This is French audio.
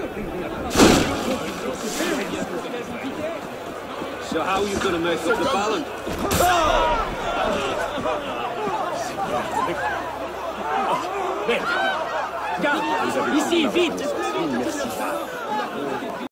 So how are you going to make up the balance? Garde, ici, vite!